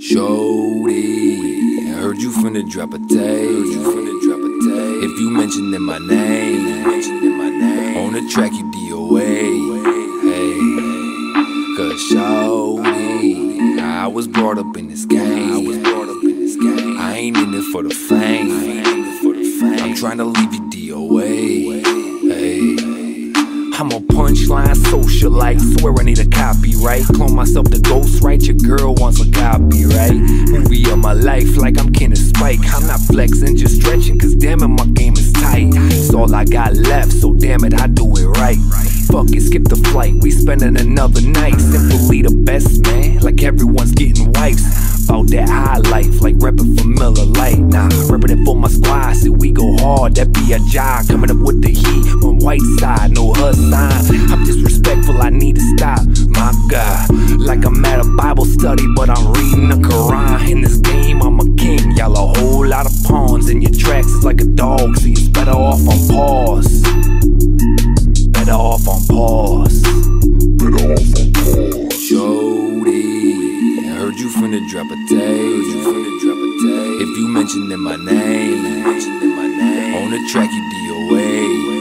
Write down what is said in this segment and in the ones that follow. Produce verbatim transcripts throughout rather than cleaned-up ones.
Jody, I heard you finna drop a tape. If you mentioned in my name, on the track you D O A. Hey, cause Jody, I was brought up in this game. I ain't in it for the fame. I'm trying to leave you D O A. Hey, I'm a punchline socialite, swear I need a copyright. Clone myself the ghostwrite, your girl wants a copyright. Movie of my life like I'm Kenneth Spike. I'm not flexing, just stretching, cause damn it, my game is tight. It's all I got left, so damn it, I do it right. Fuck it, skip the flight, we spending another night. Simply the best, man, like everyone's getting wipes. About that high life, like reppin' for Miller Lite. Nah, reppin' it for my squad, see we go hard, that be a job. Coming up with the heat on white side, no her sign. I'm disrespectful, I need to stop, my God. Like I'm at a Bible study, but I'm reading the Quran. In this game, I'm a king, y'all a whole lot of pawns. In your tracks, it's like a dog, see it's better off on pause. Better off on pause. Better off on pause. Jody, I heard you finna drop a tape. If you mentioned in my name, on the track you D O A.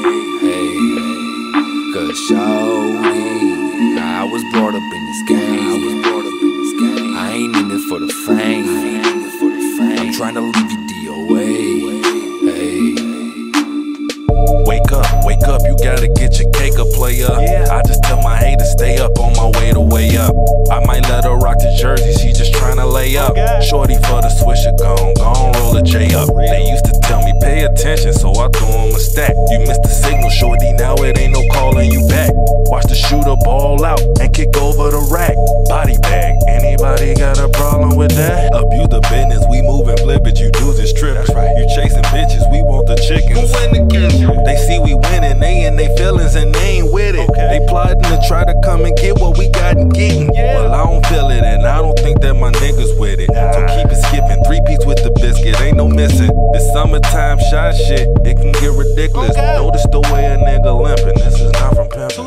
Hey, cause Jody, I was brought up in this game. I ain't in it for the fame. I'm trying to leave you D O A. Hey. Wake up, wake up, you gotta get your cake up, player. Yeah. I just tell my haters stay up on my way to way up. I might let her rock the jersey, she just tryna lay up. Shorty for the swisher, gon' gon' roll a J up. They used to tell me pay attention, so I threw him a stack. You missed the signal, shorty, now it ain't no calling you back. Watch the shooter ball out and kick over the rack. Body bag, anybody got a problem with that? Abuse the business, we moving flip it, you dudes is trippin'. That's right. You chasing bitches, we want the chickens. They see we winning, they in they feelings and they ain't with it. Okay. They plotting to try to come and get what we got and getting. Yeah. Well, I don't feel it and I don't think that my niggas with it. Nah. So keep it skipping, three piece with the biscuit, ain't no missing. This summertime shot shit, it can get ridiculous. Okay. Notice the way a nigga limping, this is not from pimping.